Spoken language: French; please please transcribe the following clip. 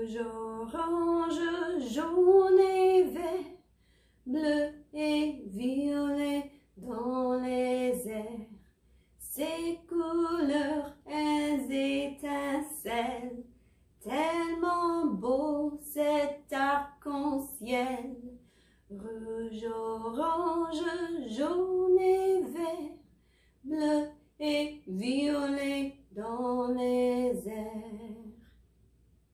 Rouge, orange, jaune et vert, bleu et violet dans les airs. Ces couleurs, elles étincellent, tellement beau cet arc-en-ciel. Rouge, orange, jaune et vert, bleu et violet dans les airs.